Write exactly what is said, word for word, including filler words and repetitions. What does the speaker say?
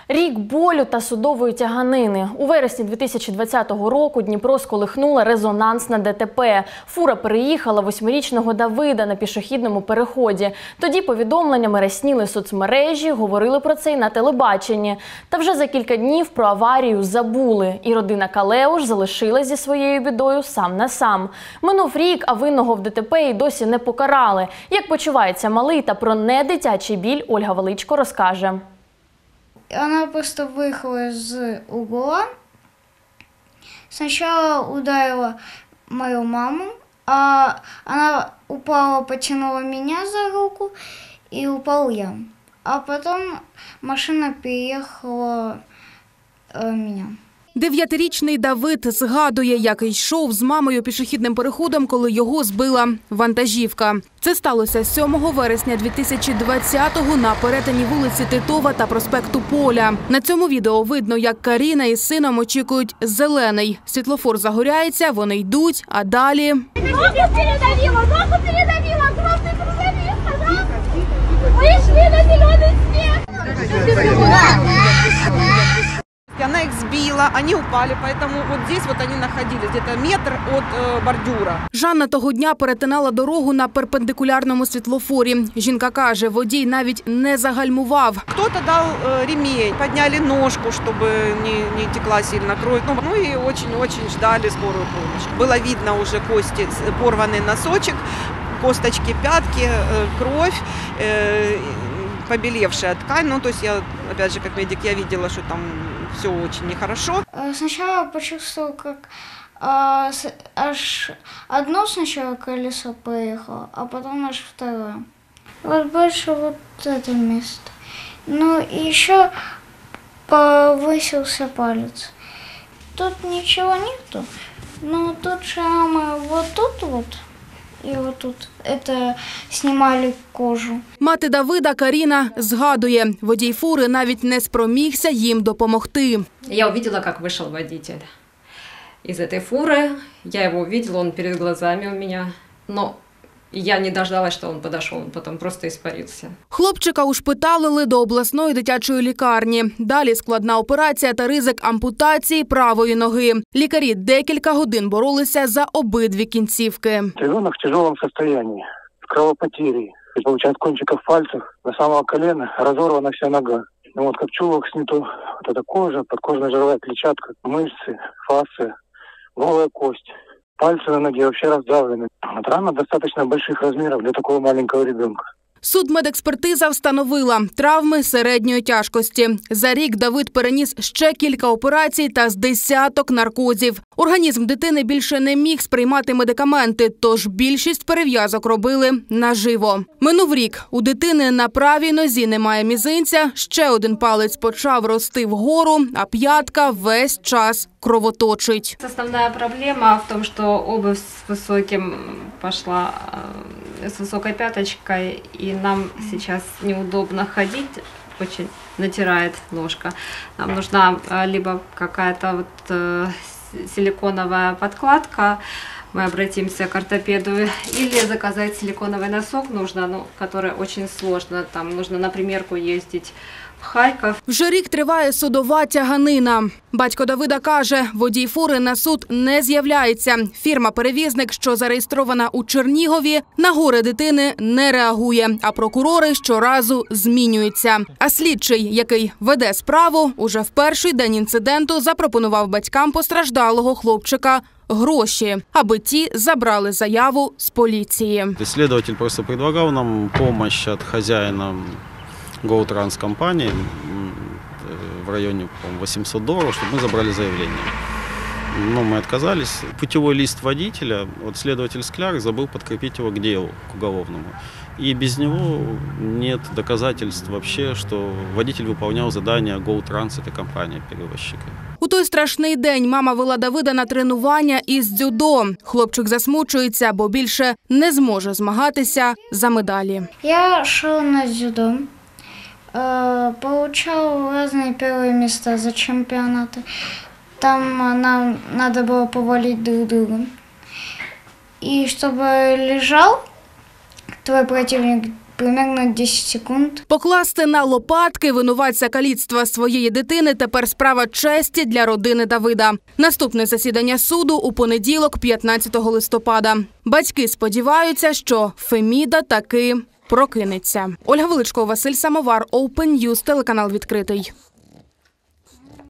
Рік болю та судової тяганини. У вересні дві тисячі двадцятого року Дніпро сколихнула резонансна ДТП. Фура переїхала восьмирічного Давида на пішохідному переході. Тоді повідомленнями рясніли соцмережі, говорили про це й на телебаченні. Та вже за кілька днів про аварію забули. І родина Калеуш залишилась зі своєю бідою сам на сам. Минув рік, а винного в ДТП й досі не покарали. Як почувається малий та про недитячий біль Ольга Величко розкаже. Она просто выехала из угла. Сначала ударила мою маму, а она упала, потянула меня за руку, и упал я. А потом машина переехала э, меня. Дев'ятирічний Давид згадує, як йшов з мамою пішохідним переходом, коли його збила вантажівка. Це сталося сьомого вересня дві тисячі двадцятого на перетині вулиці Титова та проспекту Поля. На цьому відео видно, як Каріна із сином очікують зелений. Світлофор загоряється, вони йдуть, а далі… Ногу передавила, ногу передавила, красный грузовик, да? Мы шли на зеленый свет. Она их сбила, они упали, поэтому вот здесь вот они находились, где-то метр от э, бордюра. Жанна того дня перетинала дорогу на перпендикулярному світлофорі. Жінка каже, водій навіть не загальмував. Кто-то дал э, ремень, подняли ножку, чтобы не, не текла сильно кровь. Ну, ну и очень-очень ждали скорую помощь. Было видно уже кости, порванный носочек, косточки пятки, э, кровь. Э, побелевшая ткань, ну то есть я, опять же, как медик, я видела, что там все очень нехорошо. Сначала почувствовала, как а, с, аж одно сначала колесо поехало, а потом аж второе. Вот больше вот это место. Ну и еще повысился палец. Тут ничего нету, но тут шрамы вот тут вот. І отут це знімали кожу. Мати Давида Каріна згадує, водій фури навіть не спромігся їм допомогти. Я увидела, как вышел водитель из этой фуры. Я его увидела, он перед глазами у меня. Но я не дождалась, что он подошел, он потом просто испарился. Хлопчика ушпиталили до обласної дитячої лікарні. Далі складна операція та ризик ампутації правої ноги. Лікарі декілька годин боролися за обидві кінцівки. Ребенок в тяжелом состоянии, в кровопотере. Получает кончиков пальцев до самого колена, разорвана вся нога. Ну, вот как чулок снято, вот эта кожа, подкожная жировая клетчатка, мышцы, фасция, голая кость. Пальцы на ноге вообще раздавлены. Рана достаточно больших размеров для такого маленького ребенка. Судмедекспертиза встановила травми середньої тяжкості. За рік Давид переніс ще кілька операцій та з десяток наркозів. Організм дитини більше не міг сприймати медикаменти, тож більшість перев'язок робили наживо. Минув рік. У дитини на правій нозі немає мізинця, ще один палець почав рости вгору, а п'ятка весь час кровоточить. Основная проблема в том, что обувь с высоким пошла, с высокой пяточкой, и нам сейчас неудобно ходить, очень натирает ножка. Нам нужна либо какая-то вот силиконовая подкладка, мы обратимся к ортопеду, или заказать силиконовый носок нужно, ну, который очень сложно, там нужно на примерку ездить в Харків. Вже рік триває судова тяганина. Батько Давида каже, водій фури на суд не з'являється. Фірма-перевізник, що зареєстрована у Чернігові, на горе дитини не реагує, а прокурори щоразу змінюються. А слідчий, який веде справу, уже в перший день інциденту запропонував батькам постраждалого хлопчика гроші, аби ті забрали заяву з поліції. Слідчий просто пропонував нам допомогу від хазяїна GoTrans компании в районе восемьсот долларов, чтобы мы забрали заявление. Но мы отказались. Путевой лист водителя, вот следователь Скляр забыл подкрепить его к делу, к уголовному. И без него нет доказательств вообще, что водитель выполнял задания GoTrans, этой компании-перевозчика. У той страшний день мама вела Давида на тренування із дзюдо. Хлопчик засмучується, бо більше не зможе змагатися за медалі. Я йшов на дзюдо. Получал разные первые места за чемпионаты. Там нам надо было повалить друг друга. И чтобы лежал твой противник примерно десять секунд. Покласти на лопатки винуватця каліцтва своєї дитини тепер справа честі для родини Давида. Наступне засідання суду у понеділок, п'ятнадцятого листопада. Батьки сподіваються, що Феміда таки прокинеться. Ольга Величко, Василь Самовар, Open News, телеканал «Відкритий».